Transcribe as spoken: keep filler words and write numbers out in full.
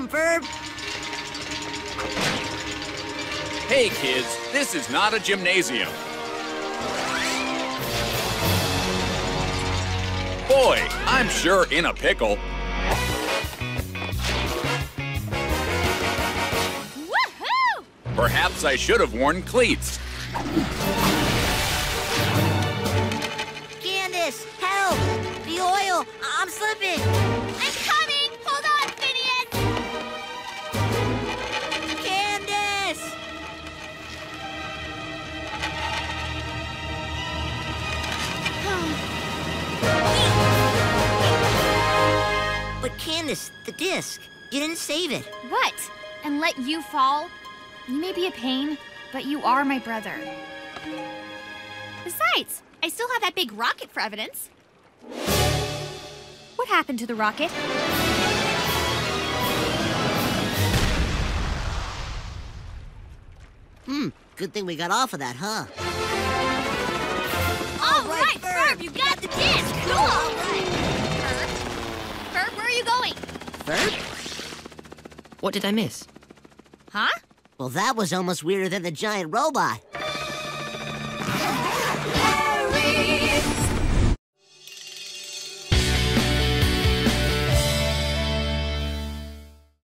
problem, Ferb. Hey, kids, this is not a gymnasium. Boy, I'm sure in a pickle. Woohoo! Perhaps I should have worn cleats. Candace, help! The oil! I'm slipping! I'm coming! Hold on, Phineas! Candace! But Candace, the disc, you didn't save it. What? And let you fall? You may be a pain, but you are my brother. Besides, I still have that big rocket for evidence. What happened to the rocket? Hmm, good thing we got off of that, huh? All All right, right, Ferb, Ferb, you got the disc! Cool! All right. Ferb? Ferb, where are you going? Ferb? What did I miss? Huh? Well, that was almost weirder than the giant robot. Hurry!